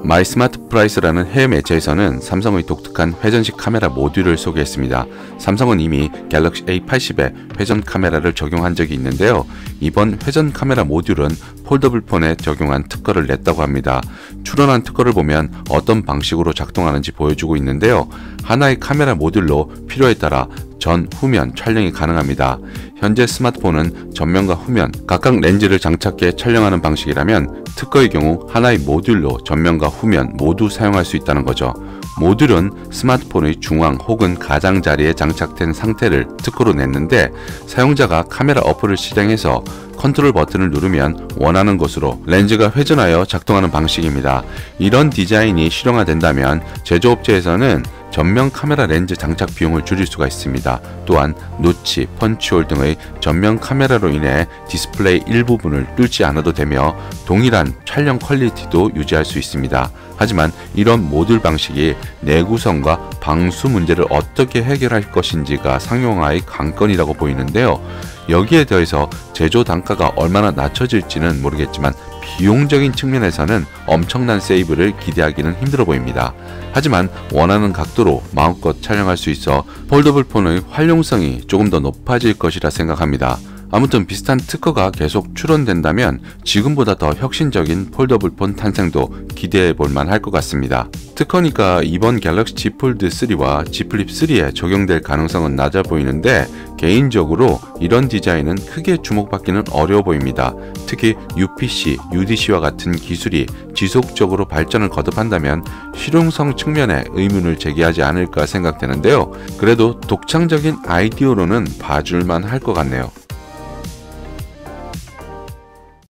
마이스마트프라이스라는 해외 매체에서는 삼성의 독특한 회전식 카메라 모듈을 소개했습니다. 삼성은 이미 갤럭시 A80에 회전 카메라를 적용한 적이 있는데요. 이번 회전 카메라 모듈은 폴더블 폰에 적용한 특허를 냈다고 합니다. 출원한 특허를 보면 어떤 방식으로 작동하는지 보여주고 있는데요. 하나의 카메라 모듈로 필요에 따라 전, 후면 촬영이 가능합니다. 현재 스마트폰은 전면과 후면 각각 렌즈를 장착해 촬영하는 방식이라면 특허의 경우 하나의 모듈로 전면과 후면 모두 사용할 수 있다는 거죠. 모듈은 스마트폰의 중앙 혹은 가장자리에 장착된 상태를 특허로 냈는데 사용자가 카메라 어플을 실행해서 컨트롤 버튼을 누르면 원하는 곳으로 렌즈가 회전하여 작동하는 방식입니다. 이런 디자인이 실용화된다면 제조업체에서는 전면 카메라 렌즈 장착 비용을 줄일 수가 있습니다. 또한 노치, 펀치홀 등의 전면 카메라로 인해 디스플레이 일부분을 뚫지 않아도 되며 동일한 촬영 퀄리티도 유지할 수 있습니다. 하지만 이런 모듈 방식이 내구성과 방수 문제를 어떻게 해결할 것인지가 상용화의 관건이라고 보이는데요. 여기에 더해서 제조 단가가 얼마나 낮춰질지는 모르겠지만 비용적인 측면에서는 엄청난 세이브를 기대하기는 힘들어 보입니다. 하지만 원하는 각도로 마음껏 촬영할 수 있어 폴더블 폰의 활용성이 조금 더 높아질 것이라 생각합니다. 아무튼 비슷한 특허가 계속 출원된다면 지금보다 더 혁신적인 폴더블 폰 탄생도 기대해 볼 만할 것 같습니다. 특허니까 이번 갤럭시 Z 폴드 3와 Z 플립 3에 적용될 가능성은 낮아 보이는데 개인적으로 이런 디자인은 크게 주목받기는 어려워 보입니다. 특히 UPC, UDC와 같은 기술이 지속적으로 발전을 거듭한다면 실용성 측면에 의문을 제기하지 않을까 생각되는데요. 그래도 독창적인 아이디어로는 봐줄만 할 것 같네요.